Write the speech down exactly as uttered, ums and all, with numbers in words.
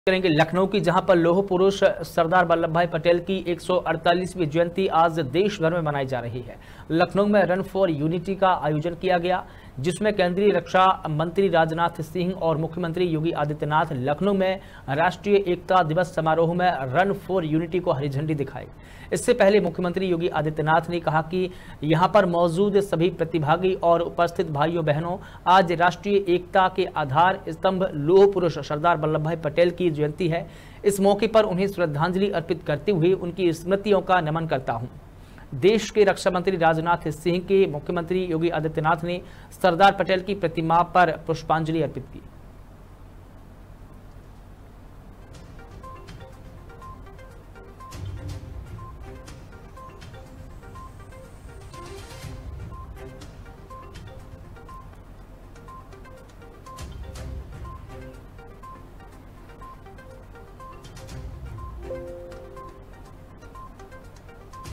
करेंगे लखनऊ की, जहां पर लौह पुरुष सरदार वल्लभ भाई पटेल की एक सौ अड़तालीसवीं जयंती आज देश भर में मनाई जा रही है। लखनऊ में रन फॉर यूनिटी का आयोजन किया गया, जिसमें केंद्रीय रक्षा मंत्री राजनाथ सिंह और मुख्यमंत्री योगी आदित्यनाथ लखनऊ में राष्ट्रीय एकता दिवस समारोह में रन फॉर यूनिटी को हरी झंडी दिखाई। इससे पहले मुख्यमंत्री योगी आदित्यनाथ ने कहा कि यहां पर मौजूद सभी प्रतिभागी और उपस्थित भाइयों बहनों, आज राष्ट्रीय एकता के आधार स्तंभ लौह पुरुष सरदार वल्लभ भाई पटेल की जयंती है। इस मौके पर उन्हें श्रद्धांजलि अर्पित करते हुए उनकी स्मृतियों का नमन करता हूं। देश के रक्षा मंत्री राजनाथ सिंह के मुख्यमंत्री योगी आदित्यनाथ ने सरदार पटेल की प्रतिमा पर पुष्पांजलि अर्पित की।